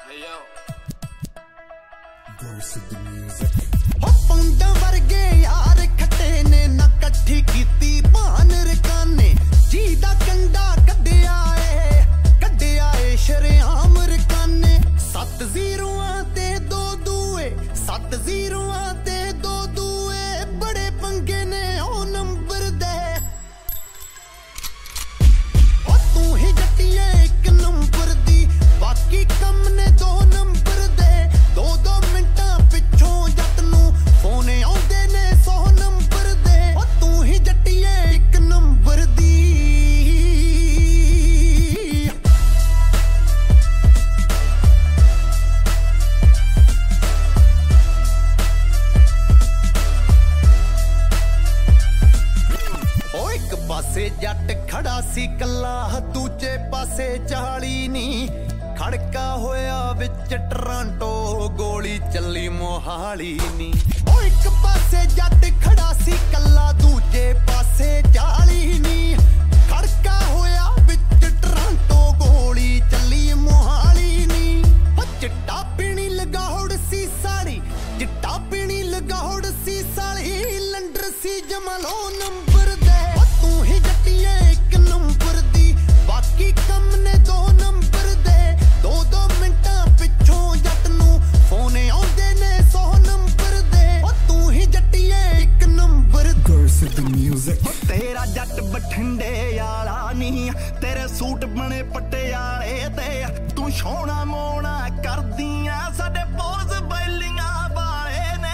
पंडा वर्गे यार खट्टे ने ना कट्ठी कीती भान रकाने जी दा कंडा कड्डे आए शरेआम रकाने 7 0 ते 2 दूए 7 0 ते 2 दूए बड़े पंगे ने ओ नंबर दे ओ तू ही जट्टिए 1 नंबर दी बाकी कम ने 2 नंबर दे 2 मिंटां पिछों जट नूं फोन आउंदे ने 100 नंबर दे ओ तू ही जट्टिए 1 नंबर दी पासे जट खड़ा सी कला दूजे पासे 40 नी खड़का होया विच टोरंटो गोली चली मोहाली नी ओ एक पासे जट खड़ा सी कला दूजे पासे 40 नी खड़का होया विच टोरंटो गोली चली मोहाली नी ओ चिट्टा पीनी लगाउड़ सी साड़ी चिट्टा पीनी लगाउड़ सी साड़ी लंडर सी जमलो नंबर दे तू ही जट्टिए 1 नंबर दी बाकी कम ने 2 नंबर दे 2 मिंटां पिछों जट नूं फोन आउंदे ने 100 नंबर दे ओ तू ही जट्टिए 1 नंबर तेरा जट बठिंडे आला नी तेरे सूट बने पटियाले ते तू सोना मोना करदियां साडे पोज बैलियां वाले ने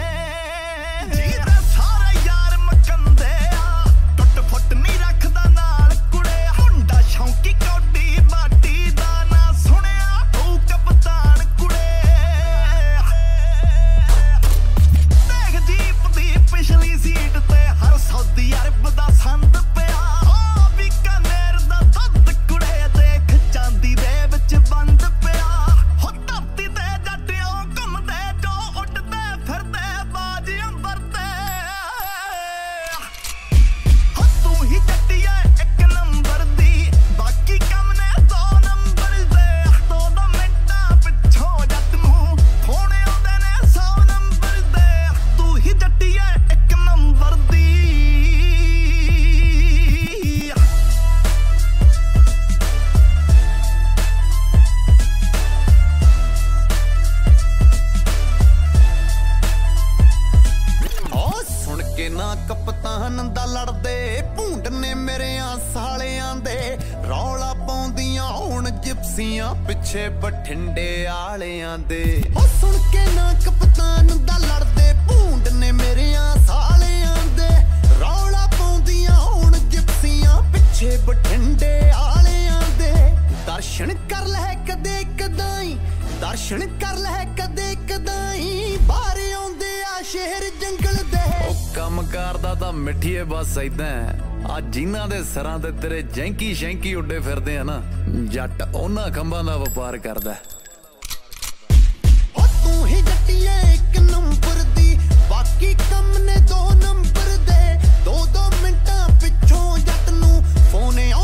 कप्तान दा लड़दे भूंड ने मेरेयां सालियां दे रौला पाउंदियां हुण जिप्सियां पिछे बठिंडे आलियां दे ओ सुन के ना कप्तान दा लड़दे भूंड ने मेरेयां सालियां दे रौला पाउंदियां हुण जिप्सियां पिछे बठिंडे आलियां दे दर्शन कर ले कदे कदाई दर्शन कर ले कदे कदाई बाहर आउंदे आ शहर जंगल दे कम करदा तां मिठीए बस ऐदां आ जिन्हां दे सरां ते तेरे जैंकी शैंकी उड्डे फिरदे आ ना जट उन्हां खंभां दा वपार करदा ओ तू ही जट्टिए 1 नंबर दी बाकी कम ने 2 नंबर दे 2 मिंटां पिछों जट नूं फोन